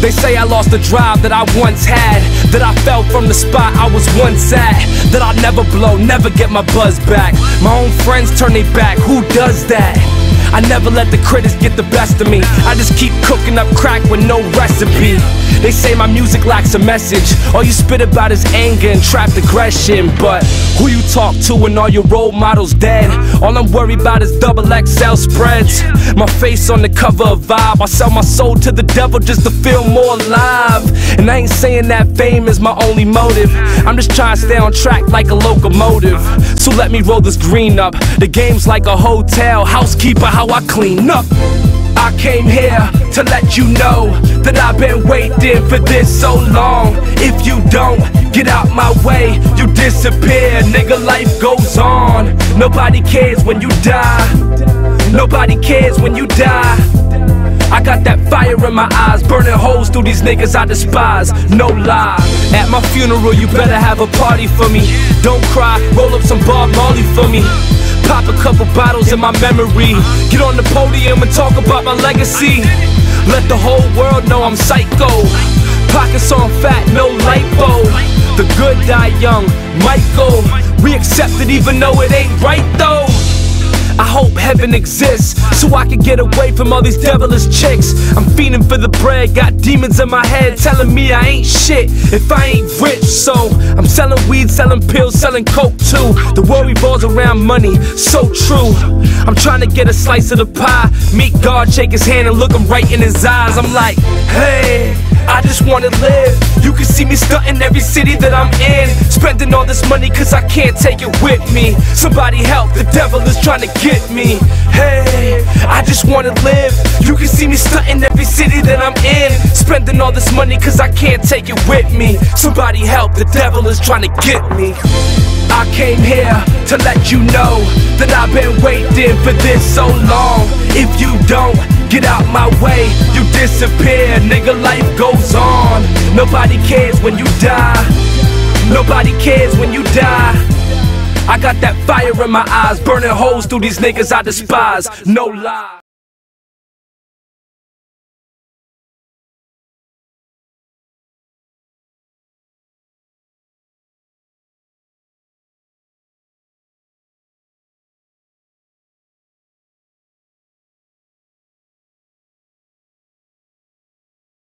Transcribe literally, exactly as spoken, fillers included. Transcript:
They say I lost the drive that I once had, that I fell from the spot I was once at, that I'll never blow, never get my buzz back. My own friends turn their back, who does that? I never let the critics get the best of me. I just keep cooking up crack with no recipe. They say my music lacks a message. All you spit about is anger and trapped aggression. But who you talk to when all your role models dead? All I'm worried about is double X L spreads. My face on the cover of Vibe. I sell my soul to the devil just to feel more alive. And I ain't saying that fame is my only motive. I'm just trying to stay on track like a locomotive. So let me roll this green up. The game's like a hotel, housekeeper, how I clean up. I came here to let you know that I've been waiting for this so long. If you don't get out my way, you disappear. Nigga, life goes on. Nobody cares when you die. Nobody cares when you die. I got that fire in my eyes, burning holes through these niggas I despise, no lie. At my funeral, you better have a party for me. Don't cry, roll up some Bob Marley for me. Pop a couple bottles in my memory. Get on the podium and talk about my legacy. Let the whole world know I'm psycho. Pockets on fat, no lipo. The good die young, Michael. We accept it even though it ain't right though. I hope heaven exists so I can get away from all these devilish chicks. I'm fiending for the bread, got demons in my head telling me I ain't shit if I ain't rich. So I'm selling weed, selling pills, selling coke too. The world revolves around money, so true. I'm trying to get a slice of the pie, meet God, shake his hand and look him right in his eyes. I'm like, hey, I just wanna live. You can see me stunting every city that I'm in, spending all this money cause I can't take it with me. Somebody help, the devil is trying to get me. Hey, I just wanna live. You can see me stunting every city that I'm in, spending all this money cause I can't take it with me. Somebody help, the devil is trying to get me. I came here to let you know that I've been waiting for this so long. If you don't get out my way, you disappear. Nigga, life goes on. Nobody cares when you die. Nobody cares when you die. I got that fire in my eyes, burning holes through these niggas I despise, no lie.